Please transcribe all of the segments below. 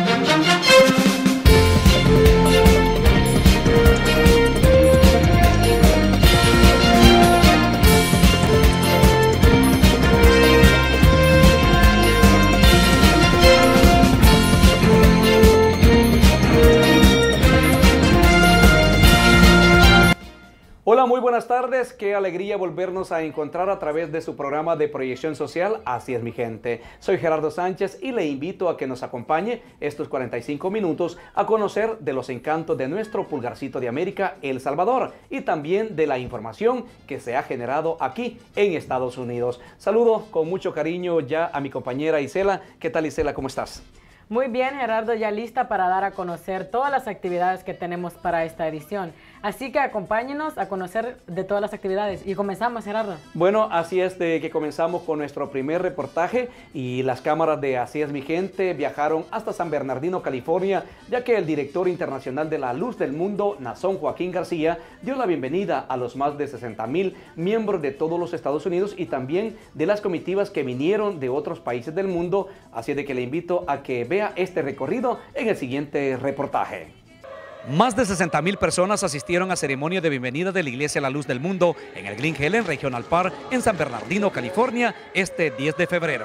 Hola, muy buenas tardes, qué alegría volvernos a encontrar a través de su programa de proyección social, Así es mi gente. Soy Gerardo Sánchez y le invito a que nos acompañe estos 45 minutos a conocer de los encantos de nuestro pulgarcito de América, El Salvador, y también de la información que se ha generado aquí en Estados Unidos. Saludo con mucho cariño ya a mi compañera Isela. ¿Qué tal, Isela? ¿Cómo estás? Muy bien, Gerardo, ya lista para dar a conocer todas las actividades que tenemos para esta edición. Así que acompáñenos a conocer de todas las actividades. Y comenzamos, Gerardo. Bueno, así es de que comenzamos con nuestro primer reportaje y las cámaras de Así es mi gente viajaron hasta San Bernardino, California, ya que el director internacional de la Luz del Mundo, Nazón Joaquín García, dio la bienvenida a los más de 60,000 miembros de todos los Estados Unidos y también de las comitivas que vinieron de otros países del mundo. Así de que le invito a que vea este recorrido en el siguiente reportaje. Más de 60,000 personas asistieron a ceremonia de bienvenida de la Iglesia La Luz del Mundo en el Glen Helen Regional Park en San Bernardino, California, este 10 de febrero.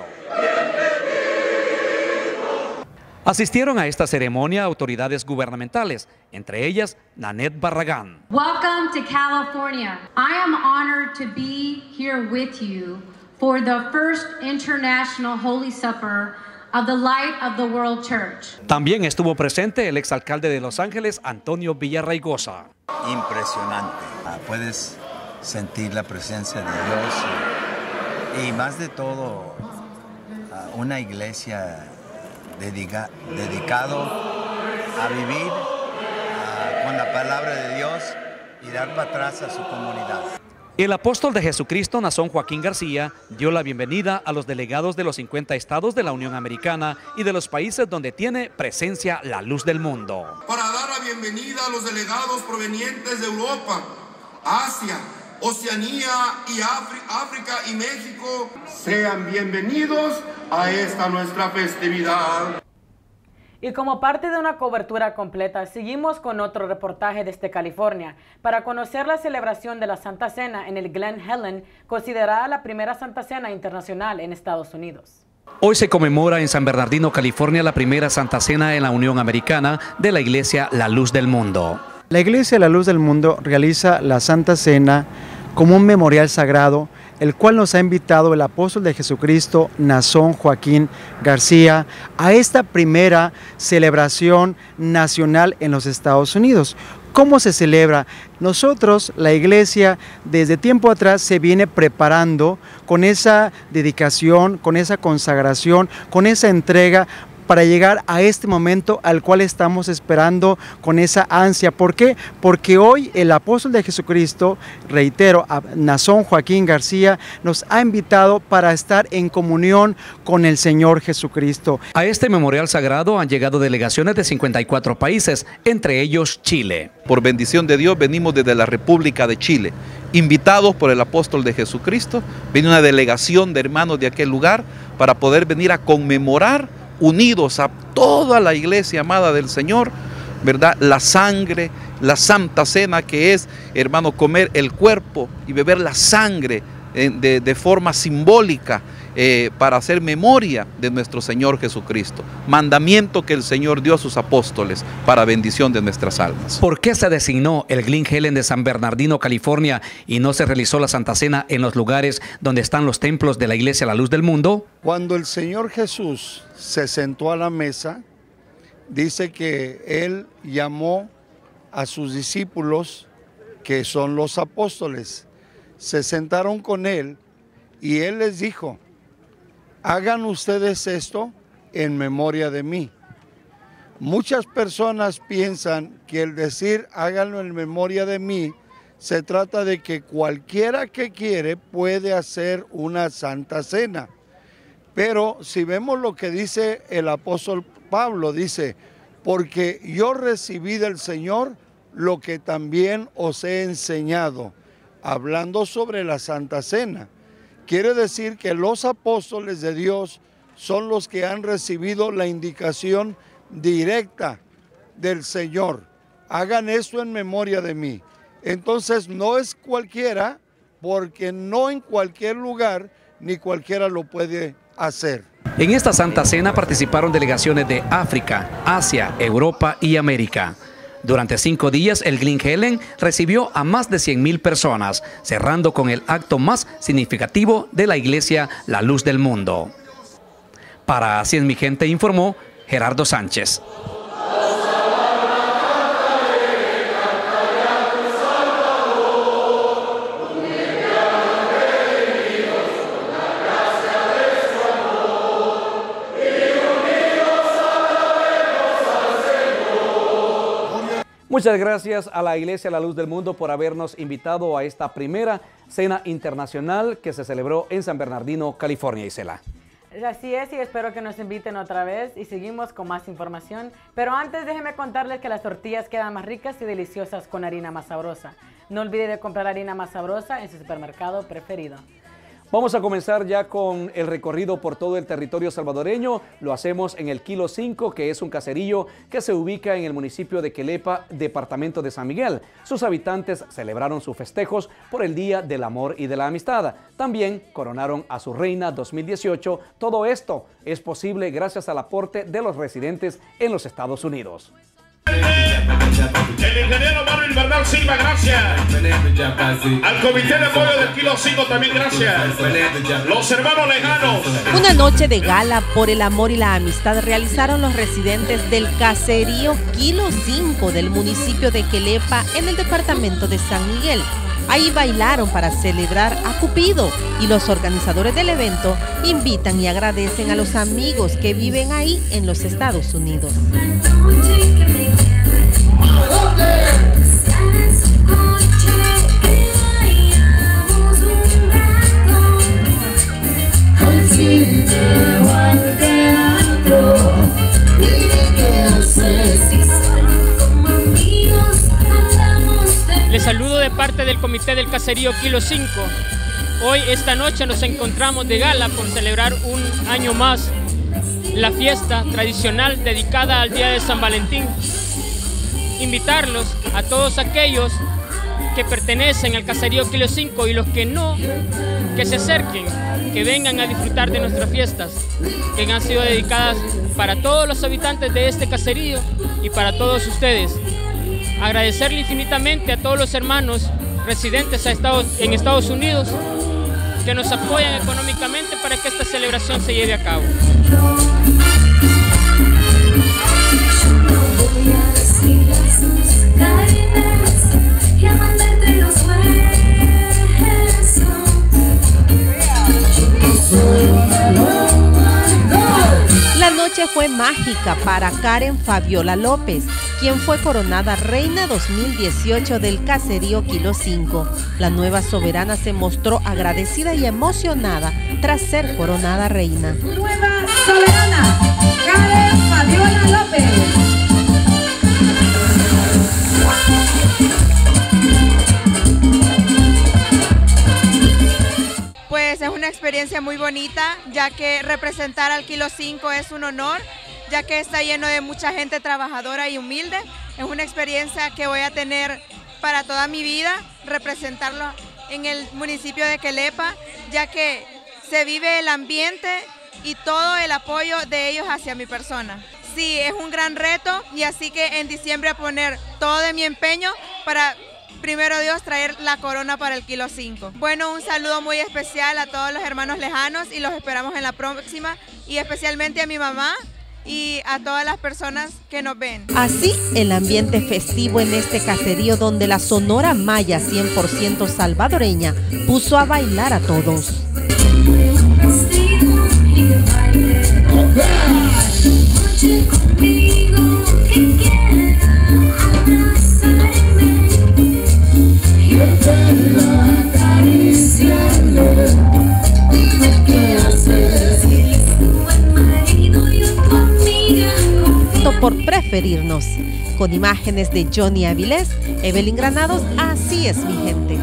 Asistieron a esta ceremonia autoridades gubernamentales, entre ellas Nanette Barragán. Welcome to California. I am honored to be here with you for the first International Holy Supper of the Light of the World Church. También estuvo presente el exalcalde de Los Ángeles, Antonio Villarraigosa. Impresionante. Puedes sentir la presencia de Dios y más de todo una iglesia dedicado a vivir con la palabra de Dios y dar para atrás a su comunidad. El apóstol de Jesucristo, Nazón Joaquín García, dio la bienvenida a los delegados de los 50 estados de la Unión Americana y de los países donde tiene presencia la Luz del Mundo. Para dar la bienvenida a los delegados provenientes de Europa, Asia, Oceanía y África y México, sean bienvenidos a esta nuestra festividad. Y como parte de una cobertura completa, seguimos con otro reportaje desde California para conocer la celebración de la Santa Cena en el Glen Helen, considerada la primera Santa Cena internacional en Estados Unidos. Hoy se conmemora en San Bernardino, California, la primera Santa Cena en la Unión Americana de la Iglesia La Luz del Mundo. La Iglesia La Luz del Mundo realiza la Santa Cena como un memorial sagrado, el cual nos ha invitado el apóstol de Jesucristo, Nazón Joaquín García, a esta primera celebración nacional en los Estados Unidos. ¿Cómo se celebra? Nosotros, la iglesia, desde tiempo atrás se viene preparando con esa dedicación, con esa consagración, con esa entrega, para llegar a este momento al cual estamos esperando con esa ansia. ¿Por qué? Porque hoy el apóstol de Jesucristo, reitero, Nazón Joaquín García, nos ha invitado para estar en comunión con el Señor Jesucristo. A este memorial sagrado han llegado delegaciones de 54 países, entre ellos Chile. Por bendición de Dios venimos desde la República de Chile, invitados por el apóstol de Jesucristo. Viene una delegación de hermanos de aquel lugar para poder venir a conmemorar, unidos a toda la iglesia amada del Señor, ¿verdad? La sangre, la Santa Cena, que es, hermano, comer el cuerpo y beber la sangre de forma simbólica para hacer memoria de nuestro Señor Jesucristo. Mandamiento que el Señor dio a sus apóstoles para bendición de nuestras almas. ¿Por qué se designó el Glen Helen de San Bernardino, California, y no se realizó la Santa Cena en los lugares donde están los templos de la Iglesia La Luz del Mundo? Cuando el Señor Jesús se sentó a la mesa, dice que Él llamó a sus discípulos, que son los apóstoles. Se sentaron con Él y Él les dijo: hagan ustedes esto en memoria de mí. Muchas personas piensan que el decir háganlo en memoria de mí se trata de que cualquiera que quiere puede hacer una Santa Cena. Pero si vemos lo que dice el apóstol Pablo, dice: porque yo recibí del Señor lo que también os he enseñado, hablando sobre la Santa Cena. Quiere decir que los apóstoles de Dios son los que han recibido la indicación directa del Señor. Hagan eso en memoria de mí. Entonces no es cualquiera, porque no en cualquier lugar ni cualquiera lo puede hacer. En esta Santa Cena participaron delegaciones de África, Asia, Europa y América. Durante 5 días, el Glen Helen recibió a más de 100,000 personas, cerrando con el acto más significativo de la Iglesia La Luz del Mundo. Para Así es mi gente, informó Gerardo Sánchez. Muchas gracias a la Iglesia La Luz del Mundo por habernos invitado a esta primera cena internacional que se celebró en San Bernardino, California, Isela. Así es, y espero que nos inviten otra vez y seguimos con más información. Pero antes déjenme contarles que las tortillas quedan más ricas y deliciosas con harina más sabrosa. No olvide de comprar harina más sabrosa en su supermercado preferido. Vamos a comenzar ya con el recorrido por todo el territorio salvadoreño. Lo hacemos en el Kilo 5, que es un caserío que se ubica en el municipio de Quelepa, departamento de San Miguel. Sus habitantes celebraron sus festejos por el Día del Amor y de la Amistad. También coronaron a su reina 2018. Todo esto es posible gracias al aporte de los residentes en los Estados Unidos. El ingeniero Manuel Bernal Silva, gracias. Al comité de apoyo del Kilo 5 también, gracias. Los hermanos lejanos. Una noche de gala por el amor y la amistad realizaron los residentes del caserío Kilo 5 del municipio de Quelepa en el departamento de San Miguel. Ahí bailaron para celebrar a Cupido y los organizadores del evento invitan y agradecen a los amigos que viven ahí en los Estados Unidos. Les saludo de parte del comité del caserío Kilo 5. Hoy, esta noche, nos encontramos de gala por celebrar un año más la fiesta tradicional dedicada al Día de San Valentín. Invitarlos a todos aquellos que pertenecen al caserío Kilo 5 y los que no, que se acerquen, que vengan a disfrutar de nuestras fiestas, que han sido dedicadas para todos los habitantes de este caserío y para todos ustedes. Agradecerle infinitamente a todos los hermanos residentes en Estados Unidos que nos apoyan económicamente para que esta celebración se lleve a cabo. La noche fue mágica para Karen Fabiola López, quien fue coronada Reina 2018 del caserío Kilo 5. La nueva soberana se mostró agradecida y emocionada tras ser coronada reina. Nueva soberana, Karen Fabiola López. Pues es una experiencia muy bonita, ya que representar al Kilo 5 es un honor, ya que está lleno de mucha gente trabajadora y humilde. Es una experiencia que voy a tener para toda mi vida, representarlo en el municipio de Quelepa, ya que se vive el ambiente y todo el apoyo de ellos hacia mi persona. Sí, es un gran reto, y así que en diciembre a poner todo de mi empeño para, primero Dios, traer la corona para el Kilo 5. Bueno, un saludo muy especial a todos los hermanos lejanos y los esperamos en la próxima, y especialmente a mi mamá y a todas las personas que nos ven. Así, el ambiente festivo en este caserío donde la Sonora Maya 100% salvadoreña puso a bailar a todos. Por preferirnos. Con imágenes de Johnny Avilés, Evelyn Granados, Así es mi gente.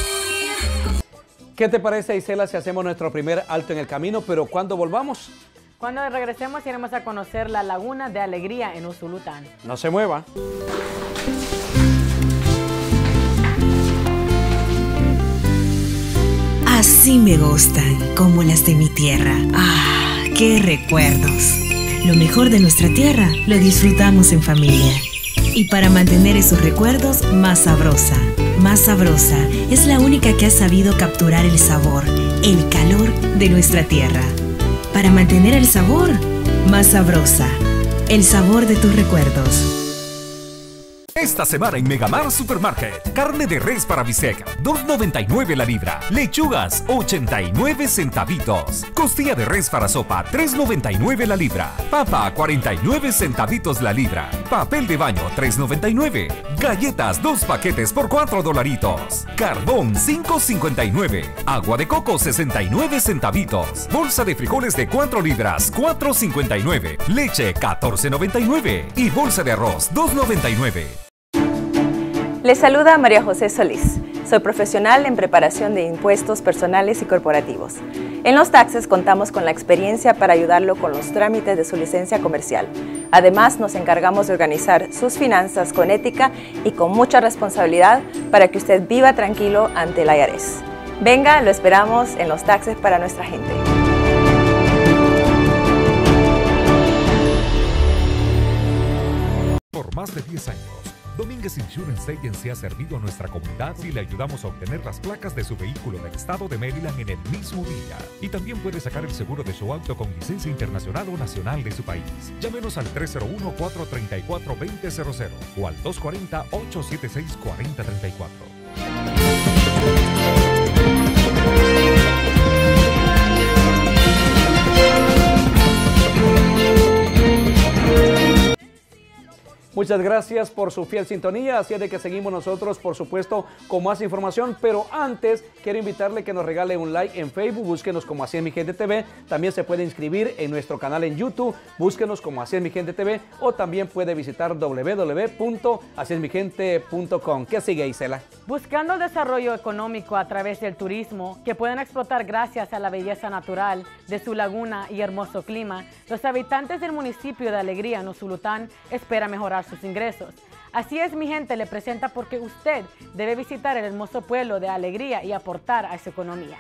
¿Qué te parece, Isela, si hacemos nuestro primer alto en el camino? Pero cuando volvamos, Cuando regresemos iremos a conocer la Laguna de Alegría en Usulután. No se mueva. Así me gustan, como las de mi tierra. ¡Ah, qué recuerdos! Lo mejor de nuestra tierra lo disfrutamos en familia. Y para mantener esos recuerdos, Más Sabrosa. Más Sabrosa es la única que ha sabido capturar el sabor, el calor de nuestra tierra. Para mantener el sabor, Más Sabrosa. El sabor de tus recuerdos. Esta semana en Megamar Supermarket, carne de res para bistec, $2.99 la libra. Lechugas, 89 centavitos. Costilla de res para sopa, $3.99 la libra. Papa, 49 centavitos la libra. Papel de baño, $3.99. Galletas, 2 paquetes por $4. Carbón, $5.59. Agua de coco, 69 centavitos. Bolsa de frijoles de 4 libras, $4.59. Leche, $14.99. Y bolsa de arroz, $2.99. Les saluda María José Solís. Soy profesional en preparación de impuestos personales y corporativos. En Los Taxes contamos con la experiencia para ayudarlo con los trámites de su licencia comercial. Además, nos encargamos de organizar sus finanzas con ética y con mucha responsabilidad para que usted viva tranquilo ante el IRS. Venga, lo esperamos en Los Taxes para nuestra gente. Por más de 10 años, Domínguez Insurance Agency ha servido a nuestra comunidad y le ayudamos a obtener las placas de su vehículo del estado de Maryland en el mismo día. Y también puede sacar el seguro de su auto con licencia internacional o nacional de su país. Llámenos al 301-434-2000 o al 240-876-4034. Muchas gracias por su fiel sintonía, así es de que seguimos nosotros, por supuesto, con más información, pero antes quiero invitarle que nos regale un like en Facebook, búsquenos como Así es mi gente TV, también se puede inscribir en nuestro canal en YouTube, búsquenos como Así es mi gente TV, o también puede visitar www.asiesmigente.com. ¿Qué sigue, Isela? Buscando el desarrollo económico a través del turismo, que pueden explotar gracias a la belleza natural de su laguna y hermoso clima, los habitantes del municipio de Alegría, en Usulután, esperan mejorar sus ingresos. Así es mi gente, le presenta porque usted debe visitar el hermoso pueblo de Alegría y aportar a su economía.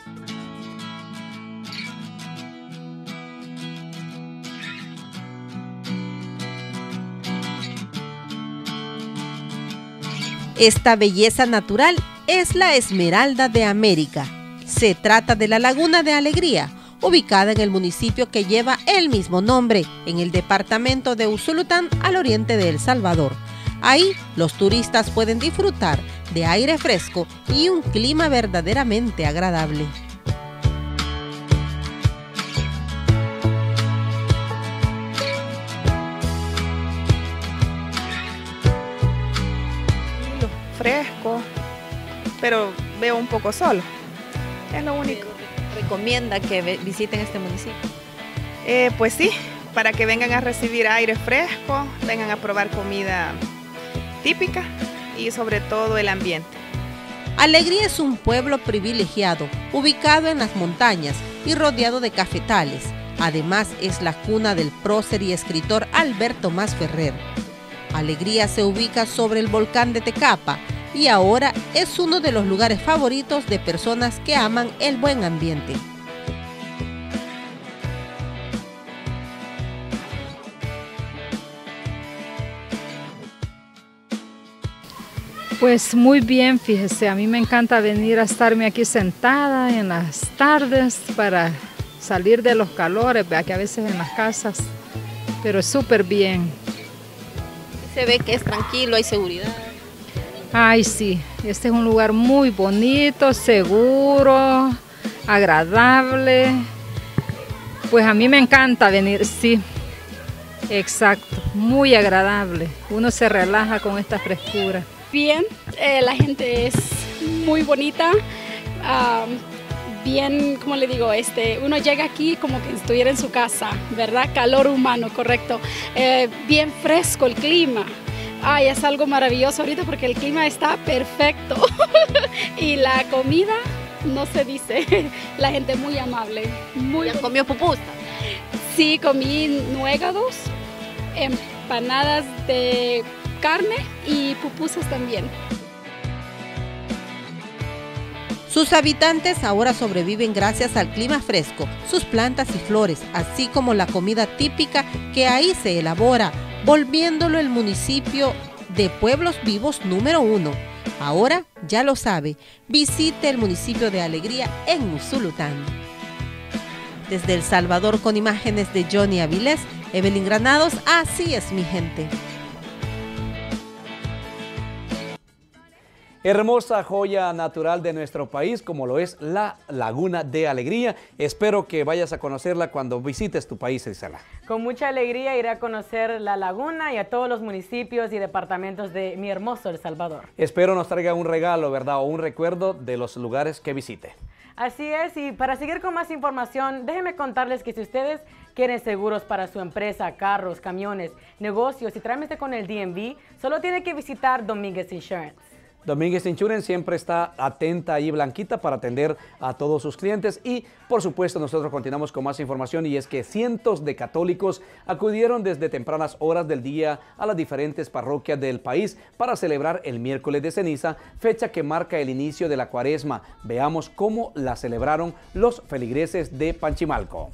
Esta belleza natural es la Esmeralda de América. Se trata de la Laguna de Alegría, ubicada en el municipio que lleva el mismo nombre, en el departamento de Usulután, al oriente de El Salvador. Ahí, los turistas pueden disfrutar de aire fresco y un clima verdaderamente agradable. Fresco, pero veo un poco solo, es lo único. ¿Recomienda que visiten este municipio? Pues sí, para que vengan a recibir aire fresco, vengan a probar comida típica y sobre todo el ambiente. Alegría es un pueblo privilegiado, ubicado en las montañas y rodeado de cafetales. Además, es la cuna del prócer y escritor Alberto Masferrer. Alegría se ubica sobre el volcán de Tecapa y ahora es uno de los lugares favoritos de personas que aman el buen ambiente. Pues muy bien, fíjese, a mí me encanta venir a estarme aquí sentada en las tardes para salir de los calores, vea que a veces en las casas, pero súper bien. Se ve que es tranquilo, hay seguridad. Ay, sí, este es un lugar muy bonito, seguro, agradable. Pues a mí me encanta venir, sí, exacto, muy agradable. Uno se relaja con esta frescura. Bien, la gente es muy bonita, bien, como le digo, uno llega aquí como que estuviera en su casa, ¿verdad? Calor humano, correcto. Bien fresco el clima. Ay, es algo maravilloso ahorita porque el clima está perfecto. Y la comida, no se dice, la gente muy amable. ¿Ya comió pupusa? Sí, comí nuegados, empanadas de carne y pupusas también. Sus habitantes ahora sobreviven gracias al clima fresco, sus plantas y flores, así como la comida típica que ahí se elabora, volviéndolo el municipio de pueblos vivos número 1. Ahora ya lo sabe, visite el municipio de Alegría en Usulután. Desde El Salvador, con imágenes de Johnny Avilés, Evelyn Granados, así es mi gente. Hermosa joya natural de nuestro país, como lo es la Laguna de Alegría. Espero que vayas a conocerla cuando visites tu país, Isela. Con mucha alegría iré a conocer la laguna y a todos los municipios y departamentos de mi hermoso El Salvador. Espero nos traiga un regalo, ¿verdad? O un recuerdo de los lugares que visite. Así es, y para seguir con más información, déjenme contarles que si ustedes quieren seguros para su empresa, carros, camiones, negocios y trámite con el DMV, solo tienen que visitar Domínguez Insurance. Domínguez Insurance siempre está atenta y Blanquita para atender a todos sus clientes y por supuesto nosotros continuamos con más información y es que cientos de católicos acudieron desde tempranas horas del día a las diferentes parroquias del país para celebrar el miércoles de ceniza, fecha que marca el inicio de la cuaresma. Veamos cómo la celebraron los feligreses de Panchimalco.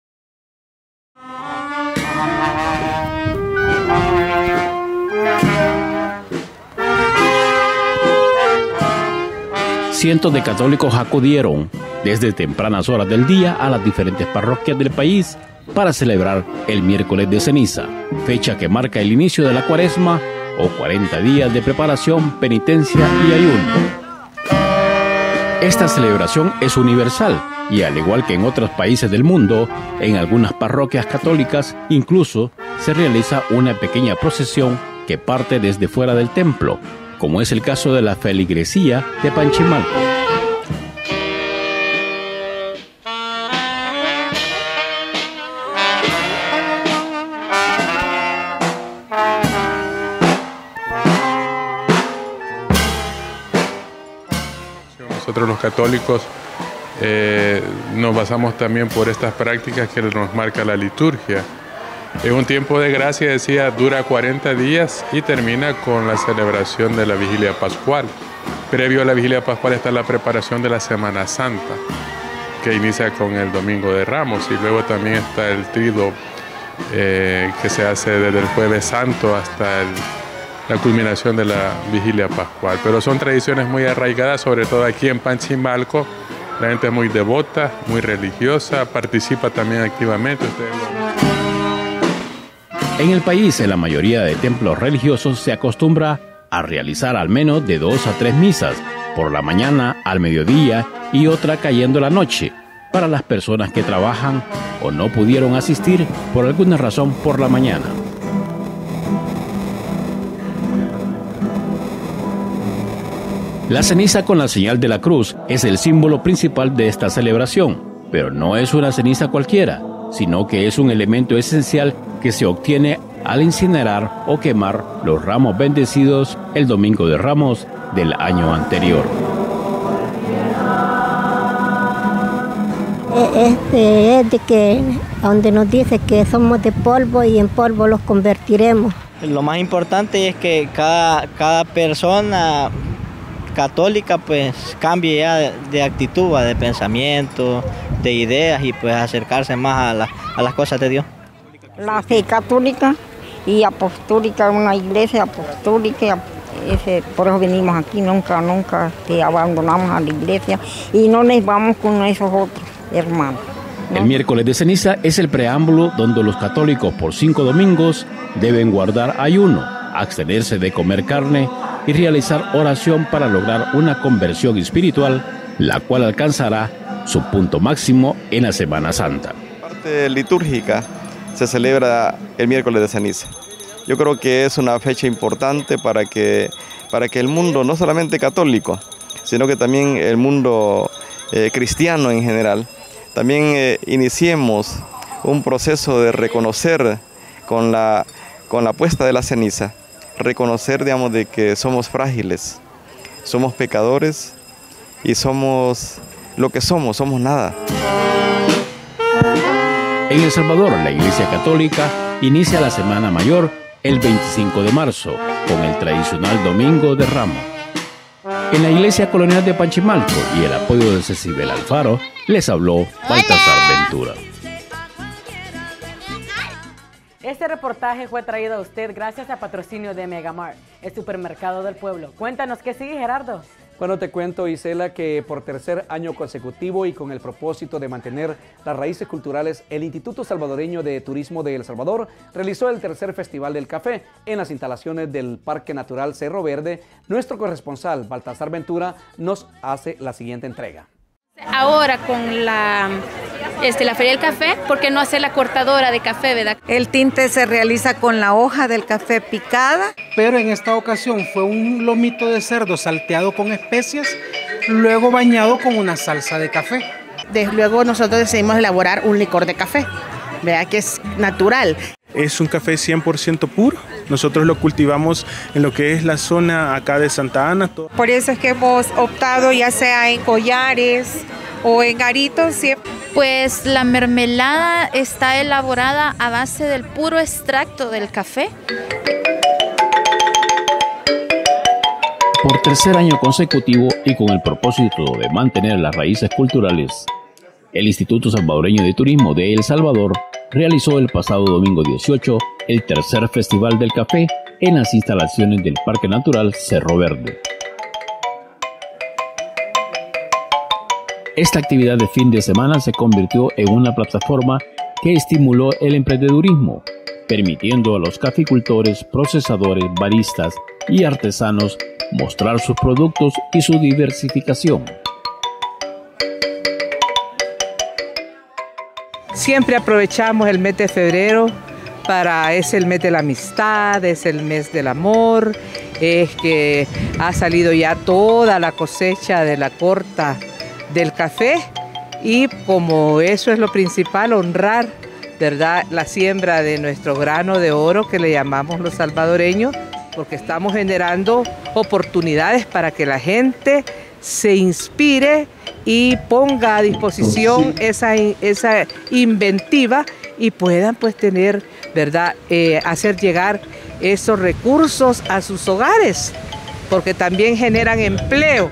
Cientos de católicos acudieron desde tempranas horas del día a las diferentes parroquias del país para celebrar el miércoles de ceniza, fecha que marca el inicio de la cuaresma o 40 días de preparación, penitencia y ayuno. Esta celebración es universal y al igual que en otros países del mundo, en algunas parroquias católicas incluso se realiza una pequeña procesión que parte desde fuera del templo, como es el caso de la feligresía de Panchimalco. Nosotros los católicos nos basamos también por estas prácticas que nos marca la liturgia. Es un tiempo de gracia, decía, dura 40 días y termina con la celebración de la Vigilia Pascual. Previo a la Vigilia Pascual está la preparación de la Semana Santa, que inicia con el Domingo de Ramos, y luego también está el triduo que se hace desde el Jueves Santo hasta la culminación de la Vigilia Pascual. Pero son tradiciones muy arraigadas, sobre todo aquí en Panchimalco. La gente es muy devota, muy religiosa, participa también activamente. En el país, en la mayoría de templos religiosos se acostumbra a realizar al menos de 2 a 3 misas, por la mañana, al mediodía y otra cayendo la noche, para las personas que trabajan o no pudieron asistir por alguna razón por la mañana. La ceniza con la señal de la cruz es el símbolo principal de esta celebración, pero no es una ceniza cualquiera, sino que es un elemento esencial que se obtiene al incinerar o quemar los ramos bendecidos el Domingo de Ramos del año anterior. Es de que donde nos dice que somos de polvo y en polvo los convertiremos. Lo más importante es que cada persona católica pues cambie ya de actitud, de pensamiento, de ideas y pues acercarse más a las cosas de Dios. La fe católica y apostólica, una iglesia apostólica, por eso venimos aquí, nunca abandonamos a la iglesia y no nos vamos con esos otros hermanos, ¿no? El miércoles de ceniza es el preámbulo donde los católicos por 5 domingos deben guardar ayuno, abstenerse de comer carne y realizar oración para lograr una conversión espiritual, la cual alcanzará su punto máximo en la Semana Santa. La parte litúrgica se celebra el miércoles de ceniza. Yo creo que es una fecha importante para que el mundo, no solamente católico, sino que también el mundo cristiano en general, también iniciemos un proceso de reconocer con la puesta de la ceniza, reconocer, digamos, de que somos frágiles, somos pecadores y somos lo que somos nada. En El Salvador, la Iglesia Católica inicia la Semana Mayor el 25 de marzo, con el tradicional Domingo de Ramos. En la Iglesia Colonial de Panchimalco y el apoyo de Cecibel Alfaro, les habló Baltasar Ventura. Este reportaje fue traído a usted gracias a patrocinio de Megamart, el supermercado del pueblo. Cuéntanos qué sigue, Gerardo. Bueno, te cuento, Isela, que por tercer año consecutivo y con el propósito de mantener las raíces culturales, el Instituto Salvadoreño de Turismo de El Salvador realizó el tercer Festival del Café en las instalaciones del Parque Natural Cerro Verde. Nuestro corresponsal, Baltasar Ventura, nos hace la siguiente entrega. Ahora con la Feria del Café, ¿por qué no hacer la cortadora de café, verdad? El tinte se realiza con la hoja del café picada. Pero en esta ocasión fue un lomito de cerdo salteado con especias, luego bañado con una salsa de café. Luego nosotros decidimos elaborar un licor de café, ¿verdad? Que es natural. Es un café 100% puro. Nosotros lo cultivamos en lo que es la zona acá de Santa Ana. Por eso es que hemos optado ya sea en collares o en garitos. Pues la mermelada está elaborada a base del puro extracto del café. Por tercer año consecutivo y con el propósito de mantener las raíces culturales, el Instituto Salvadoreño de Turismo de El Salvador realizó el pasado domingo 18 el tercer Festival del Café en las instalaciones del Parque Natural Cerro Verde. Esta actividad de fin de semana se convirtió en una plataforma que estimuló el emprendedurismo, permitiendo a los caficultores, procesadores, baristas y artesanos mostrar sus productos y su diversificación. Siempre aprovechamos el mes de febrero es el mes de la amistad, es el mes del amor, es que ha salido ya toda la cosecha de la corta del café y como eso es lo principal, honrar, ¿verdad?, la siembra de nuestro grano de oro que le llamamos los salvadoreños, porque estamos generando oportunidades para que la gente se inspire y ponga a disposición esa inventiva y puedan pues tener, ¿verdad?, hacer llegar esos recursos a sus hogares, porque también generan empleo.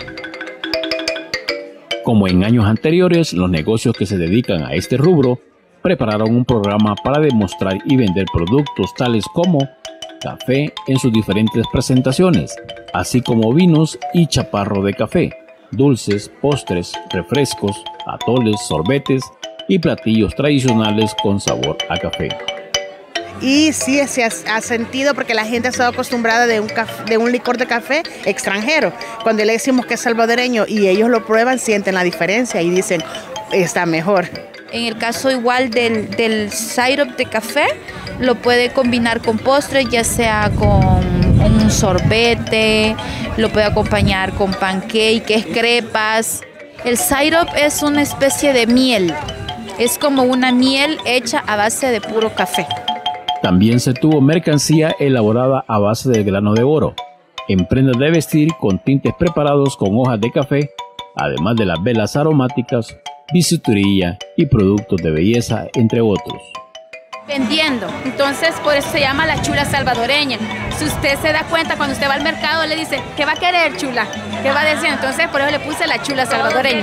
Como en años anteriores, los negocios que se dedican a este rubro prepararon un programa para demostrar y vender productos tales como café en sus diferentes presentaciones, así como vinos y chaparro de café, dulces, postres, refrescos, atoles, sorbetes y platillos tradicionales con sabor a café. Y sí se ha sentido porque la gente ha estado acostumbrada de un licor de café extranjero. Cuando le decimos que es salvadoreño y ellos lo prueban, sienten la diferencia y dicen, está mejor. En el caso igual del syrup de café, lo puede combinar con postres, ya sea con un sorbete, lo puede acompañar con pancakes, crepas. El syrup es una especie de miel, es como una miel hecha a base de puro café. También se tuvo mercancía elaborada a base de grano de oro, en prendas de vestir con tintes preparados con hojas de café, además de las velas aromáticas, bisutería y productos de belleza, entre otros. Vendiendo, entonces por eso se llama la chula salvadoreña. Si usted se da cuenta, cuando usted va al mercado le dice, ¿qué va a querer, chula? ¿Qué va a decir? Entonces por eso le puse la chula salvadoreña.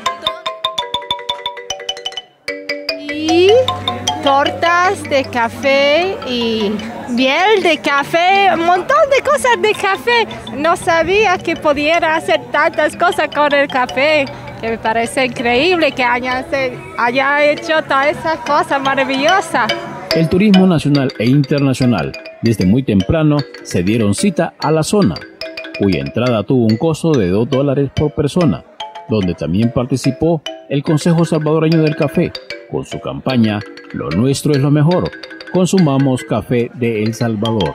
Y tortas de café y miel de café, un montón de cosas de café. No sabía que pudiera hacer tantas cosas con el café, que me parece increíble que haya hecho todas esas cosas maravillosas. El turismo nacional e internacional desde muy temprano se dieron cita a la zona, cuya entrada tuvo un costo de $2 por persona, donde también participó el Consejo Salvadoreño del Café, con su campaña Lo nuestro es lo mejor, consumamos café de El Salvador.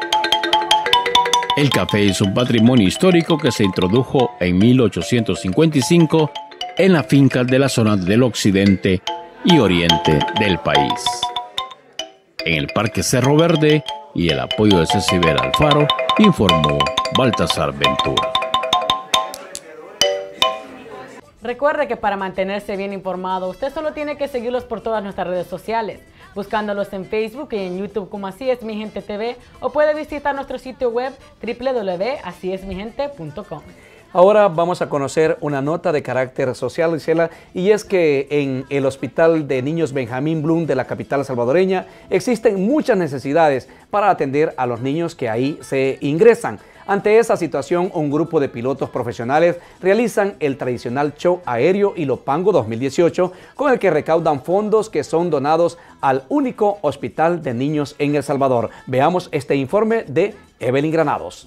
El café es un patrimonio histórico que se introdujo en 1855 en las fincas de la zona del occidente y oriente del país. En el Parque Cerro Verde y el apoyo de Cecibel Alfaro, informó Baltasar Ventura. Recuerde que para mantenerse bien informado, usted solo tiene que seguirlos por todas nuestras redes sociales, buscándolos en Facebook y en YouTube como Así es mi gente TV, o puede visitar nuestro sitio web www.asiesmigente.com. Ahora vamos a conocer una nota de carácter social, Gisela, y es que en el Hospital de Niños Benjamín Bloom de la capital salvadoreña existen muchas necesidades para atender a los niños que ahí se ingresan. Ante esa situación, un grupo de pilotos profesionales realizan el tradicional show aéreo Ilopango 2018, con el que recaudan fondos que son donados al único hospital de niños en El Salvador. Veamos este informe de Evelyn Granados.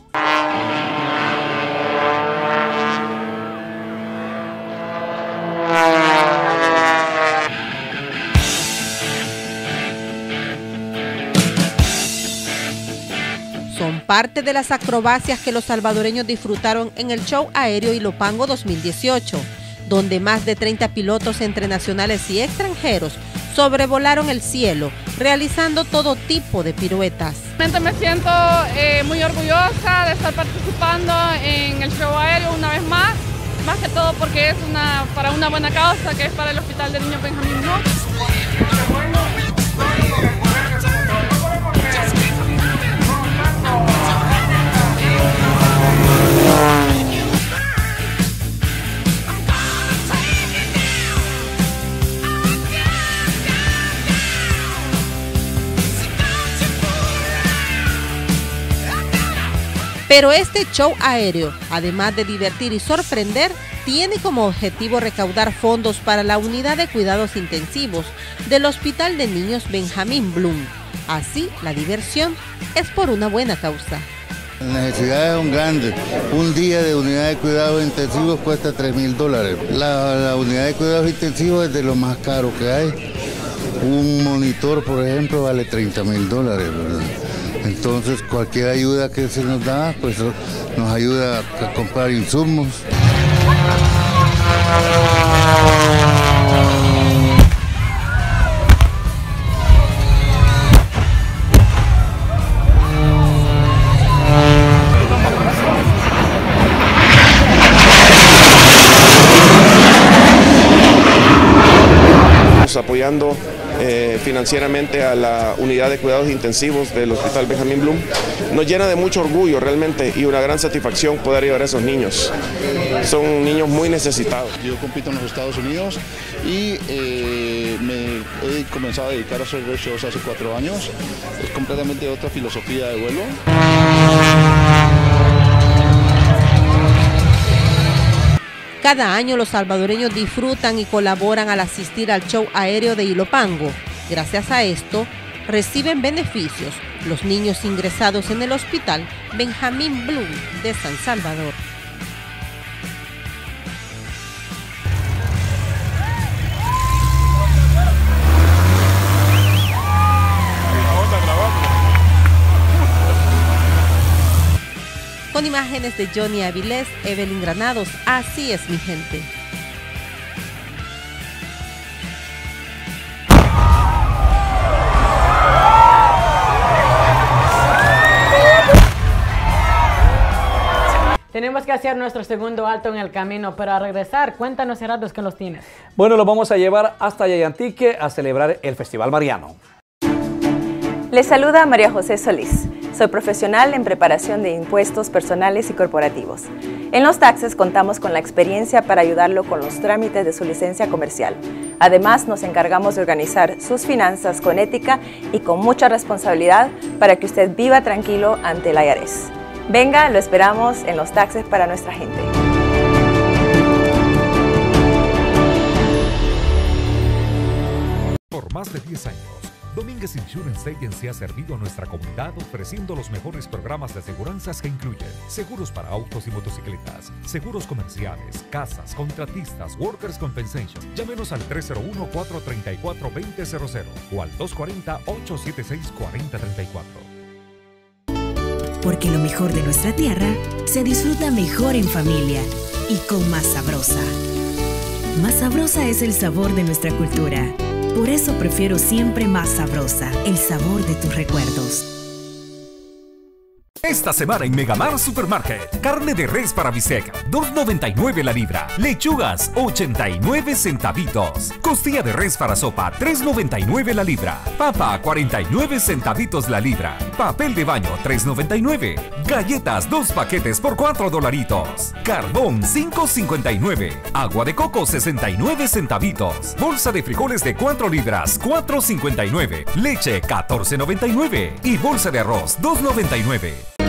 Son parte de las acrobacias que los salvadoreños disfrutaron en el show aéreo Ilopango 2018, donde más de 30 pilotos entre nacionales y extranjeros sobrevolaron el cielo, realizando todo tipo de piruetas. Me siento muy orgullosa de estar participando en el show aéreo una vez más que todo porque es para una buena causa, que es para el Hospital de Niños Benjamín Bloom. Pero este show aéreo, además de divertir y sorprender, tiene como objetivo recaudar fondos para la unidad de cuidados intensivos del Hospital de Niños Benjamín Bloom. Así, la diversión es por una buena causa. Las necesidades son grandes. Un día de unidad de cuidados intensivos cuesta $3,000. La unidad de cuidados intensivos es de lo más caro que hay. Un monitor, por ejemplo, vale $30,000, ¿verdad? Entonces, cualquier ayuda que se nos da, pues nos ayuda a comprar insumos. Apoyando financieramente a la unidad de cuidados intensivos del Hospital Benjamín Bloom. Nos llena de mucho orgullo realmente y una gran satisfacción poder ayudar a esos niños. Son niños muy necesitados. Yo compito en los Estados Unidos y me he comenzado a dedicar a hacer shows hace 4 años. Es completamente otra filosofía de vuelo. Cada año los salvadoreños disfrutan y colaboran al asistir al show aéreo de Ilopango. Gracias a esto, reciben beneficios los niños ingresados en el Hospital Benjamín Bloom de San Salvador. Con imágenes de Johnny Avilés, Evelyn Granados, Así es mi gente. Tenemos que hacer nuestro segundo alto en el camino, pero a regresar, cuéntanos, Gerardo, ¿qué los tienes? Bueno, los vamos a llevar hasta Yayantique a celebrar el Festival Mariano. Les saluda María José Solís. Soy profesional en preparación de impuestos personales y corporativos. En Los Taxes contamos con la experiencia para ayudarlo con los trámites de su licencia comercial. Además, nos encargamos de organizar sus finanzas con ética y con mucha responsabilidad para que usted viva tranquilo ante el IRS. Venga, lo esperamos en Los Taxes para nuestra gente. Por más de 10 años, Domínguez Insurance Agency ha servido a nuestra comunidad ofreciendo los mejores programas de aseguranzas que incluyen seguros para autos y motocicletas, seguros comerciales, casas, contratistas, workers' compensation. Llámenos al 301-434-2000 o al 240-876-4034. Porque lo mejor de nuestra tierra se disfruta mejor en familia y con Más Sabrosa. Más Sabrosa es el sabor de nuestra cultura. Por eso prefiero siempre Más Sabrosa, el sabor de tus recuerdos. Esta semana en Megamar Supermarket, carne de res para bistec, $2.99 la libra. Lechugas, 89 centavitos. Costilla de res para sopa, $3.99 la libra. Papa, 49 centavitos la libra. Papel de baño, $3.99. Galletas, 2 paquetes por $4. Carbón, $5.59. Agua de coco, 69 centavitos. Bolsa de frijoles de 4 libras, $4.59. Leche, $14.99. Y bolsa de arroz, $2.99.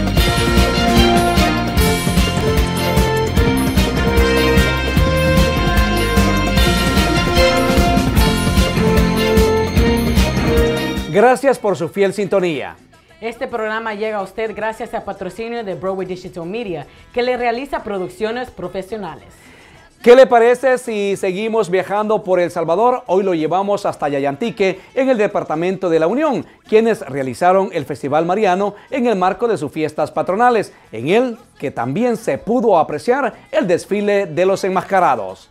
Gracias por su fiel sintonía. Este programa llega a usted gracias al patrocinio de Broadway Digital Media, que le realiza producciones profesionales. ¿Qué le parece si seguimos viajando por El Salvador? Hoy lo llevamos hasta Yayantique, en el departamento de La Unión, quienes realizaron el Festival Mariano en el marco de sus fiestas patronales, en el que también se pudo apreciar el desfile de los enmascarados.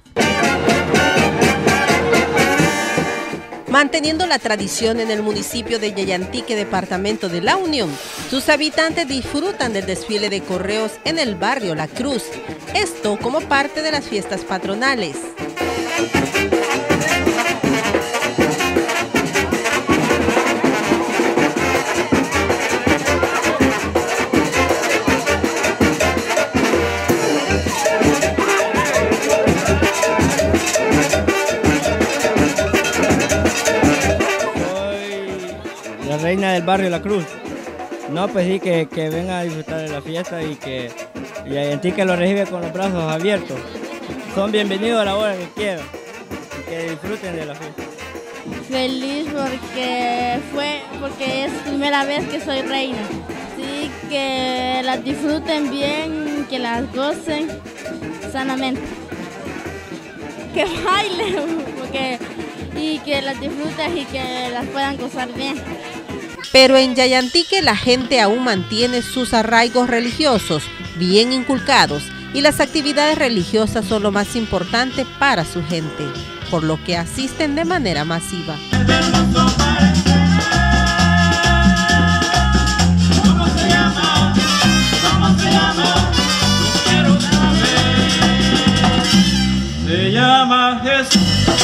Manteniendo la tradición en el municipio de Yayantique, departamento de La Unión, sus habitantes disfrutan del desfile de correos en el barrio La Cruz, esto como parte de las fiestas patronales. Reina del barrio La Cruz. No, pues sí, que vengan a disfrutar de la fiesta y que Yayantique lo recibe con los brazos abiertos. Son bienvenidos a la hora que quieran y que disfruten de la fiesta. Feliz porque es primera vez que soy reina. Sí, que las disfruten bien, que las gocen sanamente. Que bailen y que las disfruten y que las puedan gozar bien. Pero en Yayantique la gente aún mantiene sus arraigos religiosos bien inculcados y las actividades religiosas son lo más importante para su gente, por lo que asisten de manera masiva. Se llama Jesús.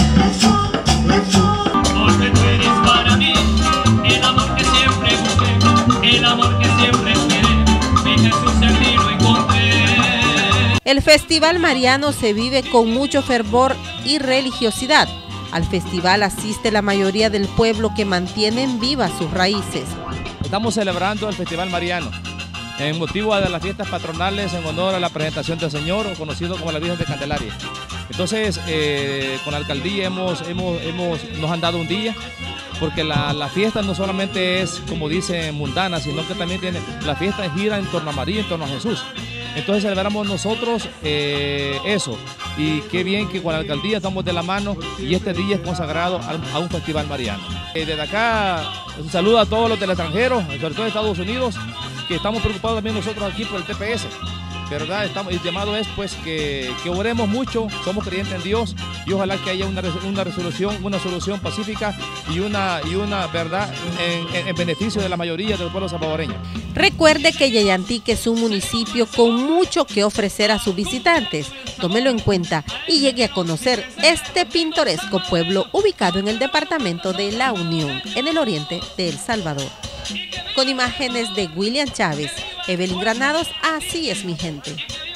Porque tú eres para mí el amor que siempre busqué, el amor que siempre esperé. Mi Jesús en ti lo encontré. El Festival Mariano se vive con mucho fervor y religiosidad. Al festival asiste la mayoría del pueblo que mantienen vivas sus raíces. Estamos celebrando el Festival Mariano en motivo de las fiestas patronales en honor a la presentación del Señor, conocido como la Virgen de Candelaria. Entonces, con la alcaldía nos han dado un día, porque la fiesta no solamente es, como dicen, mundana, sino que también la fiesta gira en torno a María, en torno a Jesús. Entonces celebramos nosotros eso, y qué bien que con la alcaldía estamos de la mano y este día es consagrado a un festival mariano. Desde acá, un saludo a todos los del extranjero, sobre todo de Estados Unidos, que estamos preocupados también nosotros aquí por el TPS. ¿Verdad? El llamado es pues que oremos mucho, somos creyentes en Dios y ojalá que haya una solución pacífica y una verdad en beneficio de la mayoría del pueblo salvadoreño. Recuerde que Yayantique es un municipio con mucho que ofrecer a sus visitantes. Tómelo en cuenta y llegue a conocer este pintoresco pueblo ubicado en el departamento de La Unión, en el oriente de El Salvador. Con imágenes de William Chávez, Evelyn Granados, así es mi gente.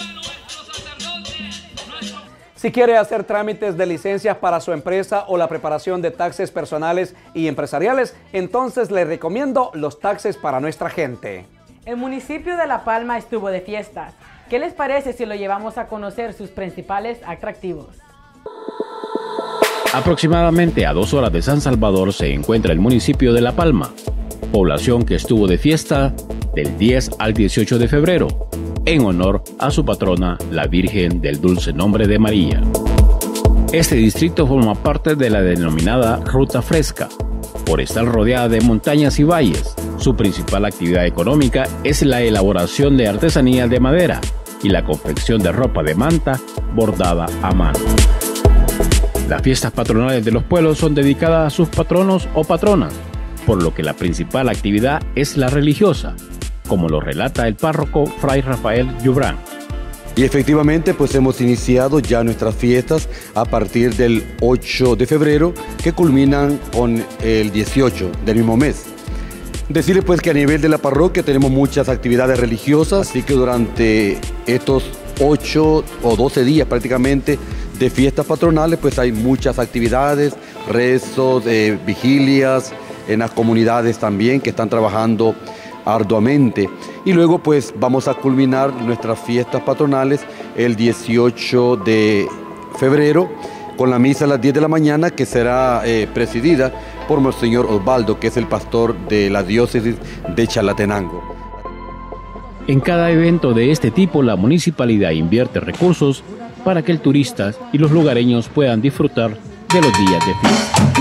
Si quiere hacer trámites de licencias para su empresa o la preparación de taxes personales y empresariales, entonces le recomiendo los taxes para nuestra gente. El municipio de La Palma estuvo de fiestas. ¿Qué les parece si lo llevamos a conocer sus principales atractivos? Aproximadamente a 2 horas de San Salvador se encuentra el municipio de La Palma, población que estuvo de fiesta del 10 al 18 de febrero, en honor a su patrona, la Virgen del Dulce Nombre de María. Este distrito forma parte de la denominada Ruta Fresca, por estar rodeada de montañas y valles. Su principal actividad económica es la elaboración de artesanías de madera y la confección de ropa de manta bordada a mano. Las fiestas patronales de los pueblos son dedicadas a sus patronos o patronas, por lo que la principal actividad es la religiosa, como lo relata el párroco Fray Rafael Yubrán. Y efectivamente, pues hemos iniciado ya nuestras fiestas a partir del 8 de febrero, que culminan con el 18 del mismo mes. Decirles pues que a nivel de la parroquia tenemos muchas actividades religiosas, así que durante estos 8 o 12 días prácticamente de fiestas patronales, pues hay muchas actividades, rezos, vigilias, en las comunidades también que están trabajando arduamente. Y luego pues vamos a culminar nuestras fiestas patronales el 18 de febrero con la misa a las 10 de la mañana, que será presidida por Monseñor Osvaldo, que es el pastor de la diócesis de Chalatenango. En cada evento de este tipo, la municipalidad invierte recursos para que el turista y los lugareños puedan disfrutar de los días de fiesta.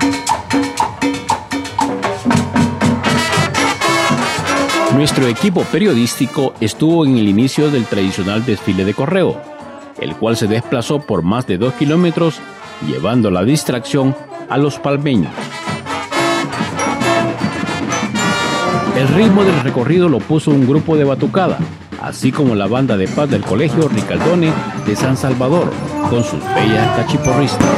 Nuestro equipo periodístico estuvo en el inicio del tradicional desfile de correo, el cual se desplazó por más de 2 kilómetros, llevando la distracción a los palmeños. El ritmo del recorrido lo puso un grupo de batucada, así como la banda de paz del Colegio Ricaldone de San Salvador, con sus bellas cachiporristas.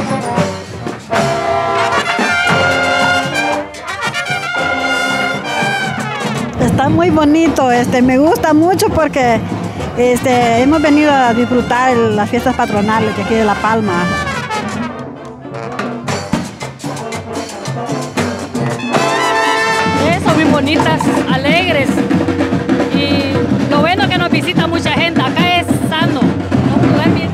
Está muy bonito, me gusta mucho porque hemos venido a disfrutar las fiestas patronales de aquí de La Palma. Son muy bonitas, alegres, y lo bueno que nos visita mucha gente, acá es sano, un lugar bien.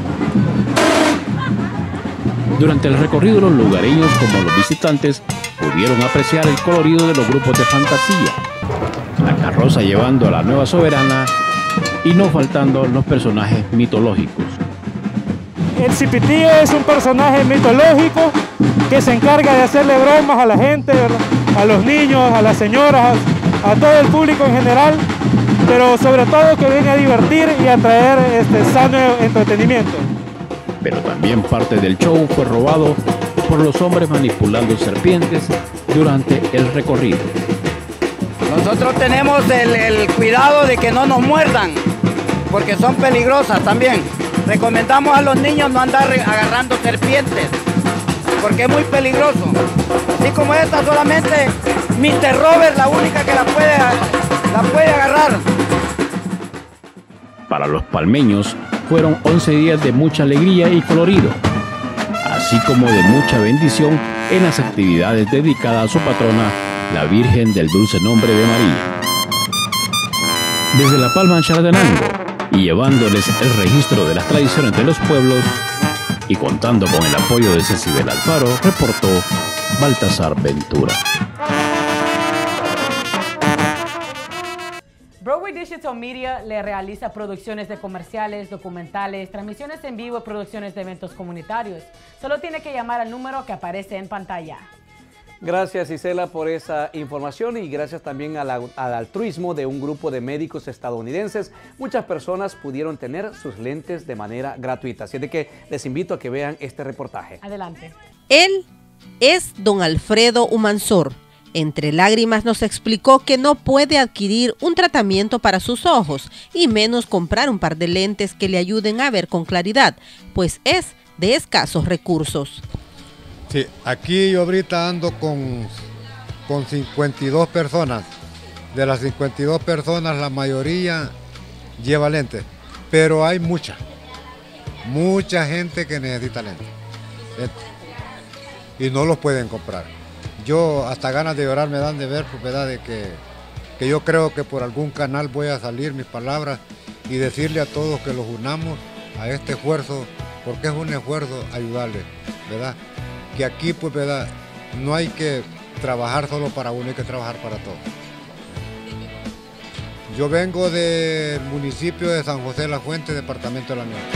Durante el recorrido, los lugareños como los visitantes pudieron apreciar el colorido de los grupos de fantasía, la carroza llevando a la nueva soberana y no faltando los personajes mitológicos. El Cipití es un personaje mitológico que se encarga de hacerle bromas a la gente, a los niños, a las señoras, a todo el público en general, pero sobre todo que viene a divertir y a traer sano entretenimiento. Pero también parte del show fue robado por los hombres manipulando serpientes durante el recorrido. Nosotros tenemos el cuidado de que no nos muerdan, porque son peligrosas también. Recomendamos a los niños no andar agarrando serpientes, porque es muy peligroso. Así como esta, solamente Mr. Robert, la única que la puede agarrar. Para los palmeños fueron 11 días de mucha alegría y colorido, así como de mucha bendición en las actividades dedicadas a su patrona, la Virgen del Dulce Nombre de María. Desde La Palma, Chalatenango, y llevándoles el registro de las tradiciones de los pueblos y contando con el apoyo de Cecibel Alfaro, reportó Baltasar Ventura. Broadway Digital Media le realiza producciones de comerciales, documentales, transmisiones en vivo y producciones de eventos comunitarios. Solo tiene que llamar al número que aparece en pantalla. Gracias, Isela, por esa información, y gracias también al altruismo de un grupo de médicos estadounidenses. Muchas personas pudieron tener sus lentes de manera gratuita. Así de que les invito a que vean este reportaje. Adelante. Él es don Alfredo Humansor. Entre lágrimas nos explicó que no puede adquirir un tratamiento para sus ojos y menos comprar un par de lentes que le ayuden a ver con claridad, pues es de escasos recursos. Sí, aquí yo ahorita ando con 52 personas. De las 52 personas, la mayoría lleva lentes, pero hay mucha gente que necesita lentes y no los pueden comprar. Yo hasta ganas de llorar me dan de ver, pues, ¿verdad? De que yo creo que por algún canal voy a salir mis palabras y decirle a todos que los unamos a este esfuerzo, porque es un esfuerzo ayudarles, ¿verdad? Que aquí, pues, ¿verdad? No hay que trabajar solo para uno, hay que trabajar para todos. Yo vengo del municipio de San José de la Fuente, departamento de La Unión.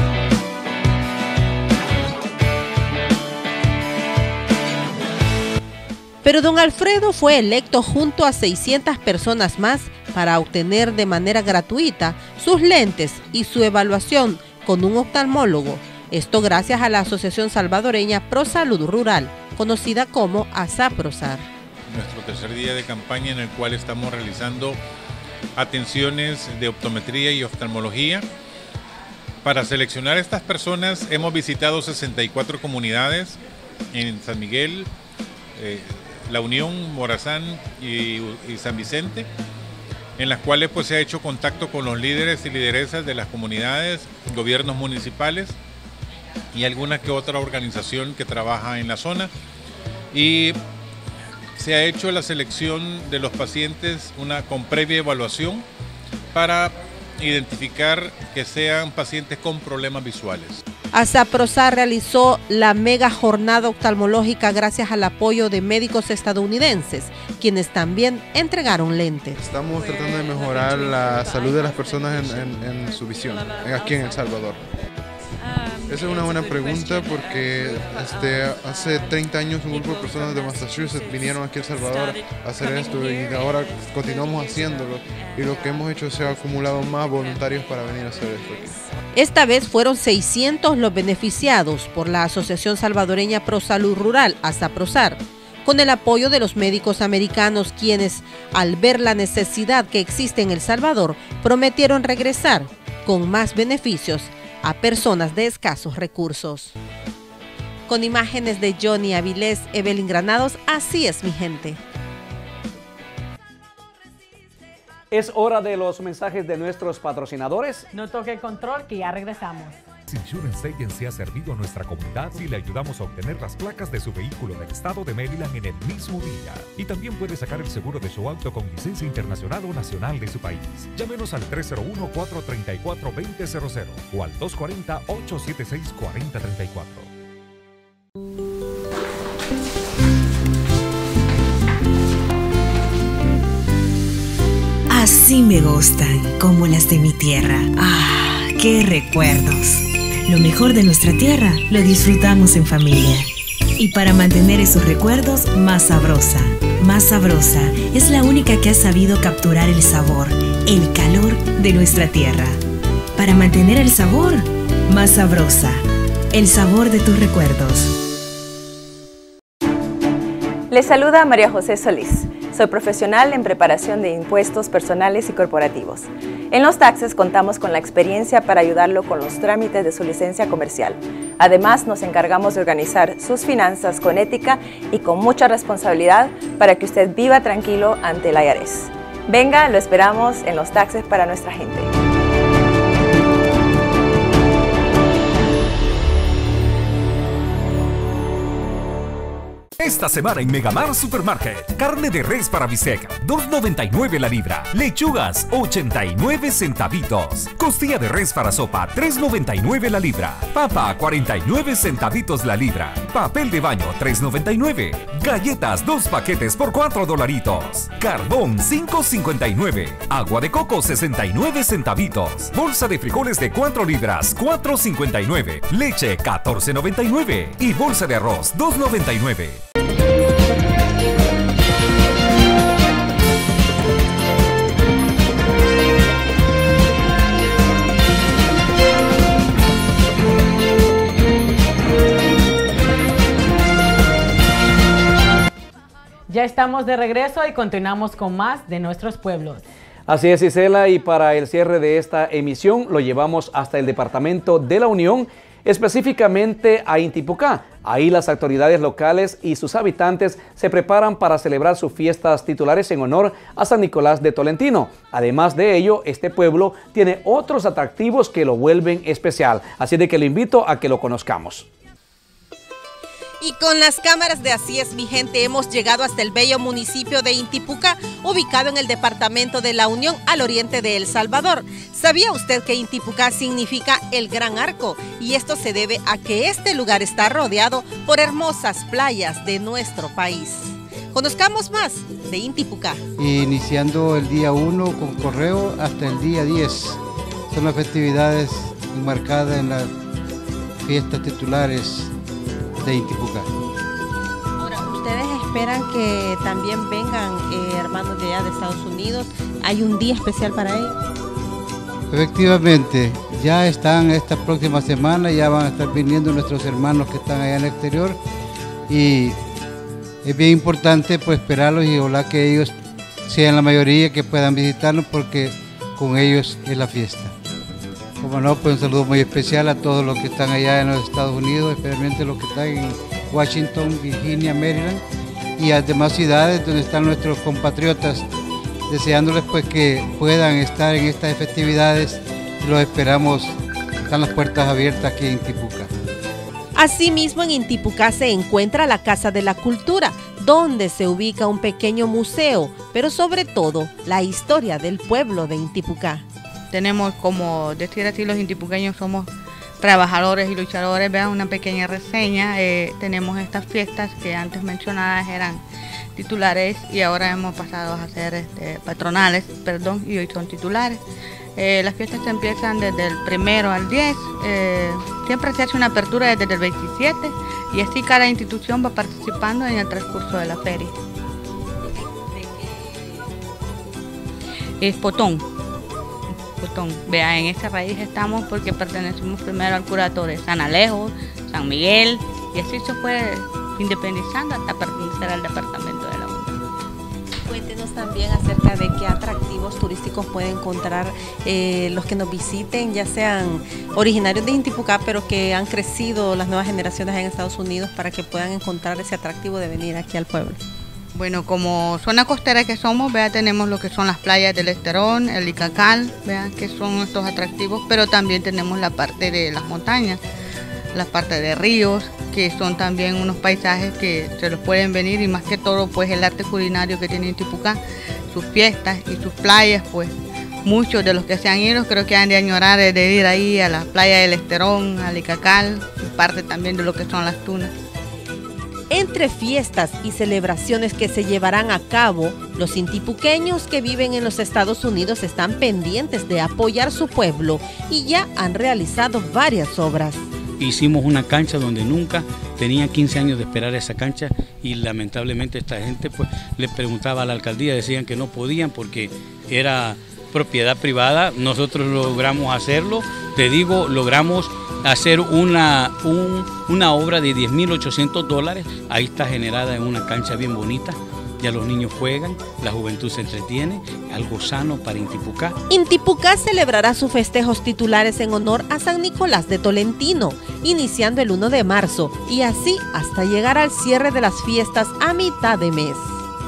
Pero don Alfredo fue electo junto a 600 personas más para obtener de manera gratuita sus lentes y su evaluación con un oftalmólogo. Esto gracias a la Asociación Salvadoreña Pro Salud Rural, conocida como ASAPROSAR. Nuestro tercer día de campaña, en el cual estamos realizando atenciones de optometría y oftalmología. Para seleccionar a estas personas hemos visitado 64 comunidades en San Miguel, La Unión, Morazán y San Vicente, en las cuales pues se ha hecho contacto con los líderes y lideresas de las comunidades, gobiernos municipales y alguna que otra organización que trabaja en la zona, y se ha hecho la selección de los pacientes con previa evaluación para identificar que sean pacientes con problemas visuales. ASAPROSAR realizó la mega jornada oftalmológica gracias al apoyo de médicos estadounidenses, quienes también entregaron lentes. Estamos tratando de mejorar la salud de las personas en su visión, aquí en El Salvador. Esa es una buena pregunta porque hace 30 años un grupo de personas de Massachusetts vinieron aquí a El Salvador a hacer esto y ahora continuamos haciéndolo, y lo que hemos hecho, se ha acumulado más voluntarios para venir a hacer esto aquí. Esta vez fueron 600 los beneficiados por la Asociación Salvadoreña Pro Salud Rural, ASAPROSAR, con el apoyo de los médicos americanos, quienes, al ver la necesidad que existe en El Salvador, prometieron regresar con más beneficios a personas de escasos recursos. Con imágenes de Johnny Avilés, Evelyn Granados, Así es mi gente. Es hora de los mensajes de nuestros patrocinadores. No toque el control, que ya regresamos. Insurance Agency ha servido a nuestra comunidad y le ayudamos a obtener las placas de su vehículo del estado de Maryland en el mismo día. Y también puede sacar el seguro de su auto con licencia internacional o nacional de su país. Llámenos al 301-434-2000 o al 240-876-4034. Así me gustan, como las de mi tierra. ¡Ah, qué recuerdos! Lo mejor de nuestra tierra lo disfrutamos en familia. Y para mantener esos recuerdos, Más Sabrosa. Más Sabrosa es la única que ha sabido capturar el sabor, el calor de nuestra tierra. Para mantener el sabor, Más Sabrosa. El sabor de tus recuerdos. Les saluda María José Solís. Soy profesional en preparación de impuestos personales y corporativos. En Los Taxes contamos con la experiencia para ayudarlo con los trámites de su licencia comercial. Además, nos encargamos de organizar sus finanzas con ética y con mucha responsabilidad para que usted viva tranquilo ante el IRS. Venga, lo esperamos en Los Taxes para nuestra gente. Esta semana en Megamar Supermarket, carne de res para bistec, $2.99 la libra, lechugas, 89 centavitos, costilla de res para sopa, $3.99 la libra, papa, 49 centavitos la libra, papel de baño, $3.99, galletas, 2 paquetes por $4, carbón, $5.59, agua de coco, 69 centavitos, bolsa de frijoles de 4 libras, $4.59, leche, $14.99 y bolsa de arroz, $2.99. Ya estamos de regreso y continuamos con más de nuestros pueblos. Así es, Isela, y para el cierre de esta emisión lo llevamos hasta el departamento de La Unión, específicamente a Intipucá. Ahí las autoridades locales y sus habitantes se preparan para celebrar sus fiestas titulares en honor a San Nicolás de Tolentino. Además de ello, este pueblo tiene otros atractivos que lo vuelven especial, así de que lo invito a que lo conozcamos. Y con las cámaras de Así es mi gente hemos llegado hasta el bello municipio de Intipucá, ubicado en el departamento de La Unión, al oriente de El Salvador. ¿Sabía usted que Intipucá significa el Gran Arco? Y esto se debe a que este lugar está rodeado por hermosas playas de nuestro país. Conozcamos más de Intipucá. Iniciando el día 1 con correo hasta el día 10. Son las festividades enmarcadas en las fiestas titulares de Intipucá. Ahora, ¿ustedes esperan que también vengan hermanos de allá de Estados Unidos? ¿Hay un día especial para ellos? Efectivamente, ya están esta próxima semana, ya van a estar viniendo nuestros hermanos que están allá en el exterior y es bien importante pues esperarlos y ojalá que ellos sean la mayoría que puedan visitarnos porque con ellos es la fiesta. Como no, pues un saludo muy especial a todos los que están allá en los Estados Unidos, especialmente los que están en Washington, Virginia, Maryland y las demás ciudades donde están nuestros compatriotas, deseándoles pues que puedan estar en estas festividades. Los esperamos, están las puertas abiertas aquí en Intipucá. Asimismo, en Intipucá se encuentra la Casa de la Cultura, donde se ubica un pequeño museo, pero sobre todo la historia del pueblo de Intipucá. Tenemos, como decir así, los intipuqueños somos trabajadores y luchadores. Vean una pequeña reseña. Tenemos estas fiestas que antes mencionadas eran titulares y ahora hemos pasado a ser patronales, y hoy son titulares. Las fiestas se empiezan desde el 1 al 10, siempre se hace una apertura desde el 27 y así cada institución va participando en el transcurso de la feria. Es Potón. Vea, en esa raíz estamos porque pertenecemos primero al curato de San Alejo, San Miguel y así se fue independizando hasta pertenecer al departamento de la UNA. Cuéntenos también acerca de qué atractivos turísticos pueden encontrar los que nos visiten, ya sean originarios de Intipucá, pero que han crecido las nuevas generaciones en Estados Unidos para que puedan encontrar ese atractivo de venir aquí al pueblo. Bueno, como zona costera que somos, vea, tenemos lo que son las playas del Esterón, el Icacal, vea, que son estos atractivos, pero también tenemos la parte de las montañas, la parte de ríos, que son también unos paisajes que se los pueden venir y más que todo pues el arte culinario que tiene Intipucá, sus fiestas y sus playas, pues muchos de los que se han ido creo que han de añorar de ir ahí a la playa del Esterón, al Icacal, y parte también de lo que son las tunas. Entre fiestas y celebraciones que se llevarán a cabo, los intipuqueños que viven en los Estados Unidos están pendientes de apoyar su pueblo y ya han realizado varias obras. Hicimos una cancha donde nunca tenían 15 años de esperar esa cancha y lamentablemente esta gente pues le preguntaba a la alcaldía, decían que no podían porque era propiedad privada. Nosotros logramos hacerlo, te digo, logramos hacer una obra de $10,800, ahí está generada en una cancha bien bonita, ya los niños juegan, la juventud se entretiene, algo sano para Intipucá. Intipucá celebrará sus festejos titulares en honor a San Nicolás de Tolentino, iniciando el 1 de marzo y así hasta llegar al cierre de las fiestas a mitad de mes.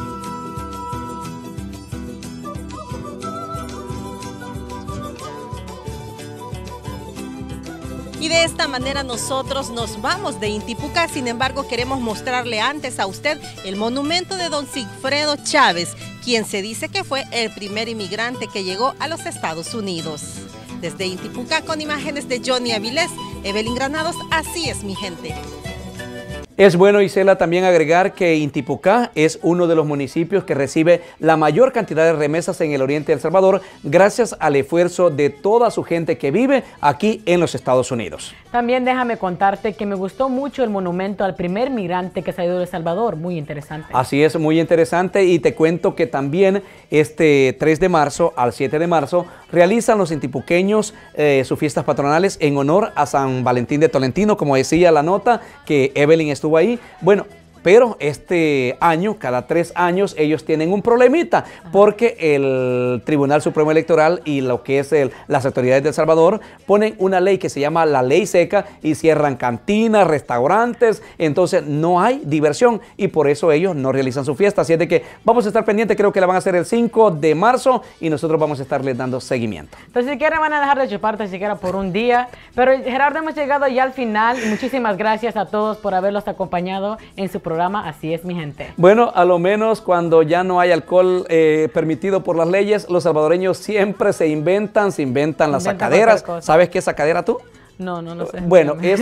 Y de esta manera nosotros nos vamos de Intipucá. Sin embargo, queremos mostrarle antes a usted el monumento de don Sigfredo Chávez, quien se dice que fue el primer inmigrante que llegó a los Estados Unidos. Desde Intipucá, con imágenes de Johnny Avilés, Evelyn Granados, así es mi gente. Es bueno, Isela, también agregar que Intipucá es uno de los municipios que recibe la mayor cantidad de remesas en el oriente de El Salvador gracias al esfuerzo de toda su gente que vive aquí en los Estados Unidos. También déjame contarte que me gustó mucho el monumento al primer migrante que salió de El Salvador, muy interesante. Así es, muy interesante, y te cuento que también este 3 de marzo al 7 de marzo realizan los intipuqueños sus fiestas patronales en honor a San Valentín de Tolentino, como decía la nota que Evelyn estuvo ahí. Bueno, pero este año, cada 3 años, ellos tienen un problemita porque el Tribunal Supremo Electoral y lo que es las autoridades de El Salvador ponen una ley que se llama la Ley Seca y cierran cantinas, restaurantes, entonces no hay diversión y por eso ellos no realizan su fiesta. Así es de que vamos a estar pendientes, creo que la van a hacer el 5 de marzo y nosotros vamos a estarles dando seguimiento. Entonces, si quieren van a dejar de chuparte siquiera por un día, pero Gerardo, hemos llegado ya al final y muchísimas gracias a todos por haberlos acompañado en su programa. Así es mi gente. Bueno, a lo menos cuando ya no hay alcohol permitido por las leyes, los salvadoreños siempre se inventan las sacaderas. ¿Sabes qué es sacadera tú? No sé. Bueno, es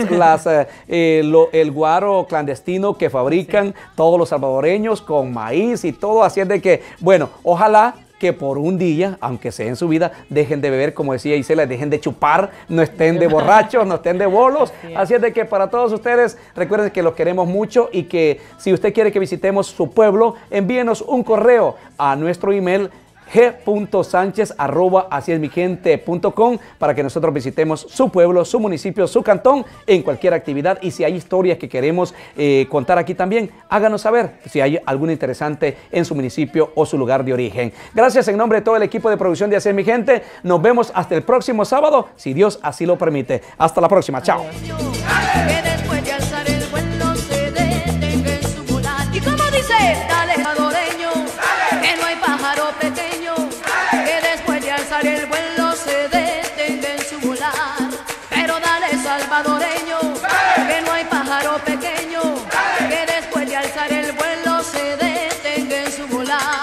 el guaro clandestino que fabrican todos los salvadoreños con maíz y todo, así es de que, bueno, ojalá que por un día, aunque sea en su vida, dejen de beber, como decía Isela, dejen de chupar, no estén de borrachos, no estén de bolos. Así es de que para todos ustedes, recuerden que los queremos mucho y que si usted quiere que visitemos su pueblo, envíenos un correo a nuestro email g.sanchez@asiesmigente.com para que nosotros visitemos su pueblo, su municipio, su cantón en cualquier actividad. Y si hay historias que queremos contar aquí también, háganos saber si hay alguna interesante en su municipio o su lugar de origen. Gracias en nombre de todo el equipo de producción de Así es mi gente. Nos vemos hasta el próximo sábado, si Dios así lo permite. Hasta la próxima. Chao. Que después de alzar el vuelo se detenga en su volar. Y como dice, dale salvadoreño, que no hay pájaro pequeño, que después de alzar el vuelo se detenga en su volar. Pero dale salvadoreño, que no hay pájaro pequeño, que después de alzar el vuelo se detenga en su volar.